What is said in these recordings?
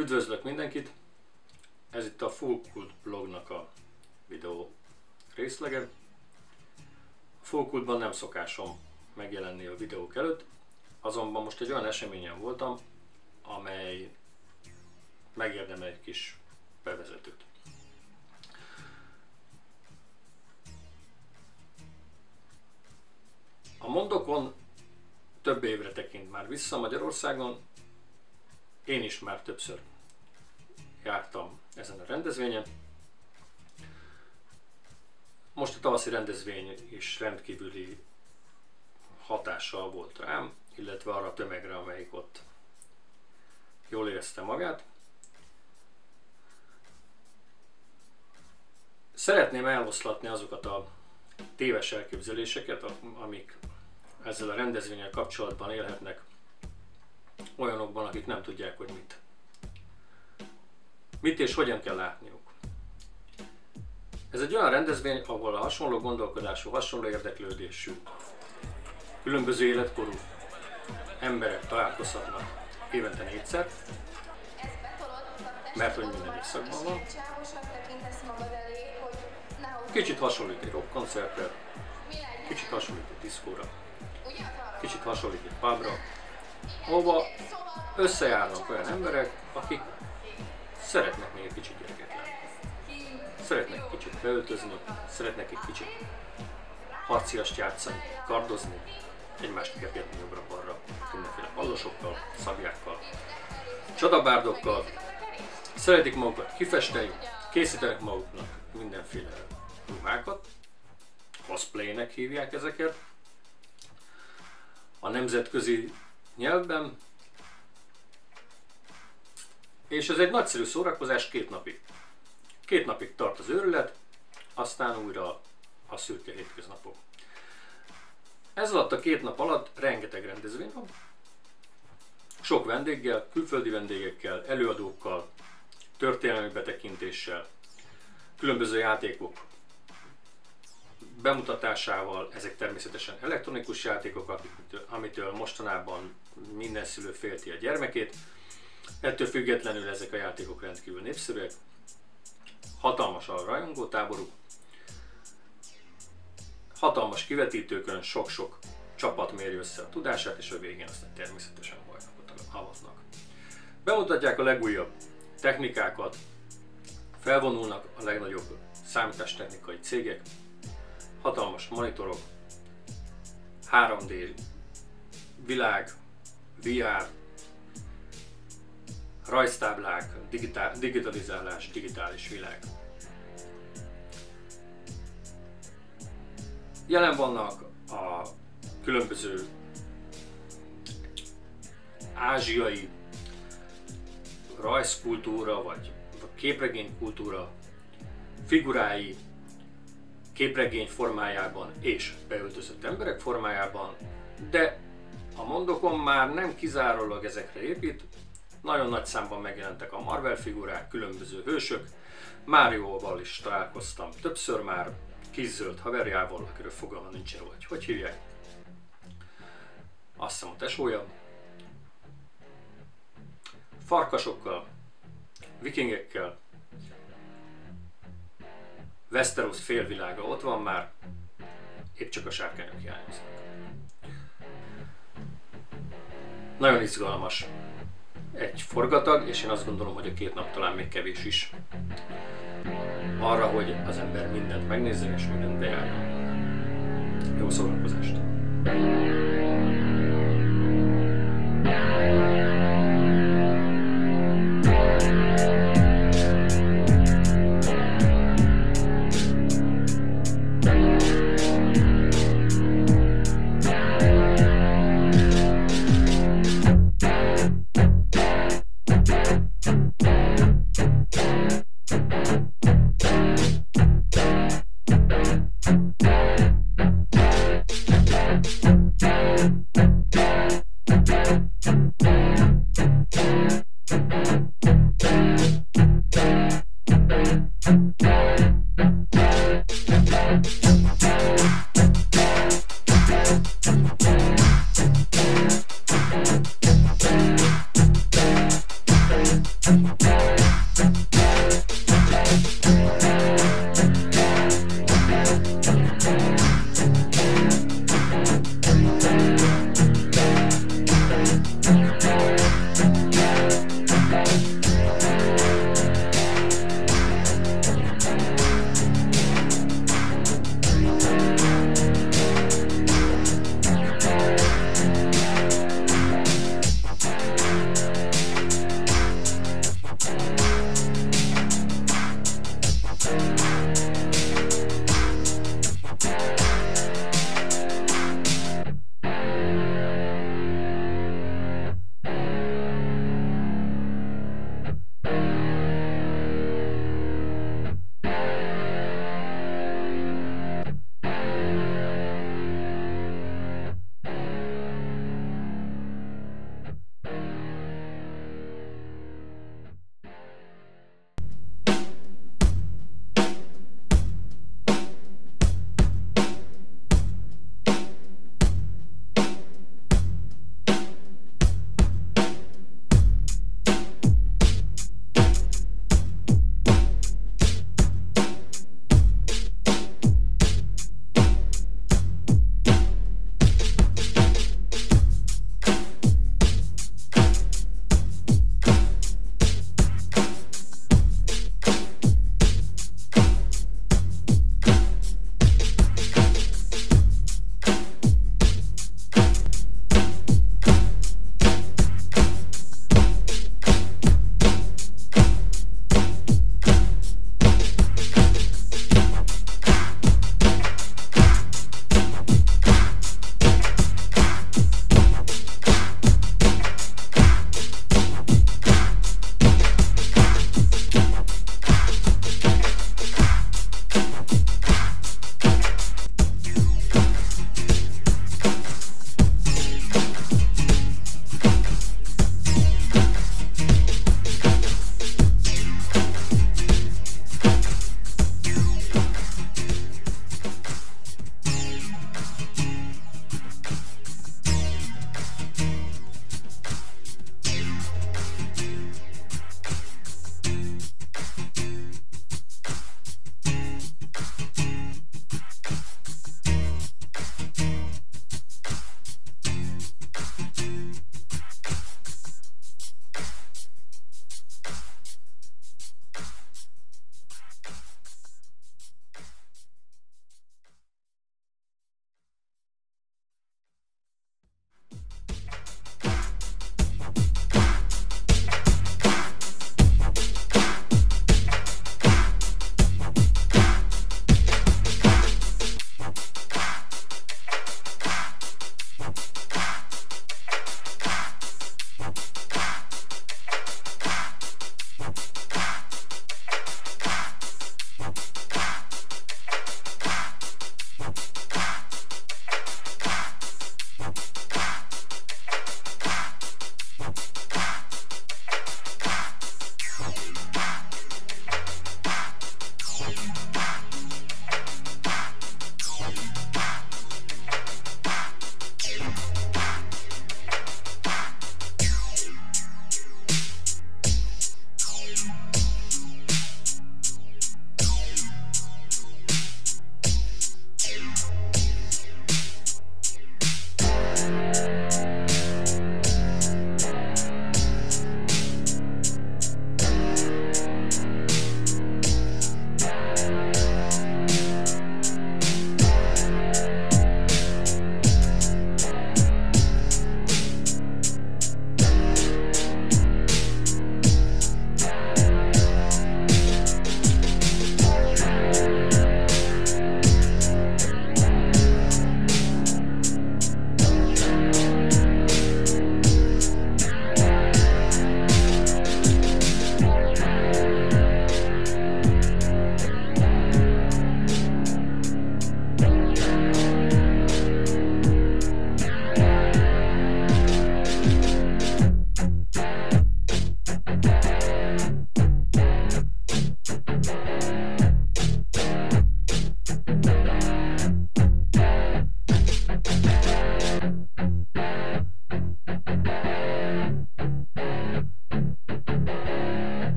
Üdvözlök mindenkit! Ez itt a Fullkult blognak a videó részlege. A Fullkultban nem szokásom megjelenni a videók előtt, azonban most egy olyan eseményen voltam, amely megérdemel egy kis bevezetőt. A Mondokon több évre tekint már vissza Magyarországon. Én is már többször jártam ezen a rendezvényen. Most a tavaszi rendezvény is rendkívüli hatással volt rám, illetve arra a tömegre, amelyik ott jól érezte magát. Szeretném eloszlatni azokat a téves elképzeléseket, amik ezzel a rendezvénnyel kapcsolatban élhetnek olyanokban, akik nem tudják, hogy mit és hogyan kell látniuk. Ez egy olyan rendezvény, ahol a hasonló gondolkodású, hasonló érdeklődésű, különböző életkorú emberek találkozhatnak évente 4-szer, mert hogy minden évszakban van. Kicsit hasonlít egy rockkoncertre, kicsit hasonlít egy diszkóra, kicsit hasonlít egy pubra, ahova összejárnak olyan emberek, akik szeretnek még egy kicsit gyereket lenni. Szeretnek kicsit beöltözni, szeretnek egy kicsit harciast játszani, kardozni, egymást kergetni jobbra-balra, mindenféle pallosokkal, szabjákkal, csodabárdokkal. Szeretik magukat kifesteni, készítenek maguknak mindenféle ruhákat, cosplaynek hívják ezeket. A nemzetközi nyelvben, és ez egy nagyszerű szórakozás 2 napig. 2 napig tart az őrület, aztán újra a szürke hétköznapok. Ez alatt a 2 nap alatt rengeteg rendezvény van, sok vendéggel, külföldi vendégekkel, előadókkal, történelmi betekintéssel, különböző játékok bemutatásával. Ezek természetesen elektronikus játékok, amitől mostanában minden szülő félti a gyermekét. Ettől függetlenül ezek a játékok rendkívül népszerűek. Hatalmas a rajongótáboruk, hatalmas kivetítőkön sok-sok csapat méri össze a tudását, és a végén aztán természetesen bajnokot avatnak. Bemutatják a legújabb technikákat, felvonulnak a legnagyobb számítástechnikai cégek, hatalmas monitorok, 3D világ, VR, rajztáblák, digitalizálás, digitális világ. Jelen vannak a különböző ázsiai rajzkultúra vagy képregénykultúra figurái, képregény formájában és beöltözött emberek formájában, de a Mondokon már nem kizárólag ezekre épít. Nagyon nagy számban megjelentek a Marvel figurák, különböző hősök. Márióval is találkoztam többször már, kis-zöld haverjával, akiről fogalma nincs róla, hogy hívják. Azt hiszem a tesója. Farkasokkal, vikingekkel, Westeros félvilága ott van már, épp csak a sárkányok hiányoznak. Nagyon izgalmas egy forgatag, és én azt gondolom, hogy a 2 nap talán még kevés is arra, hogy az ember mindent megnézzen és mindent bejárjon. Jó szórakozást!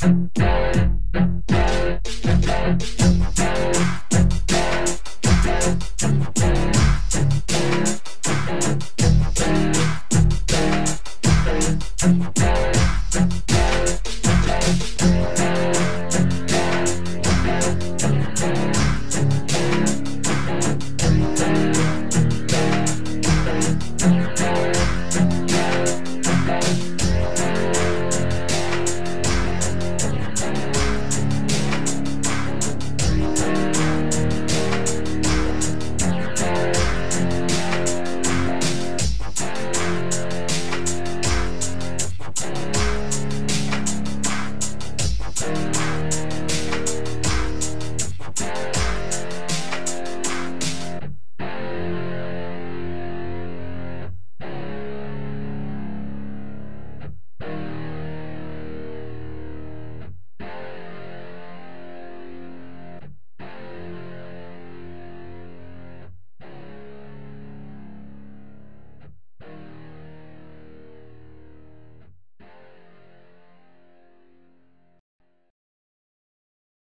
Thank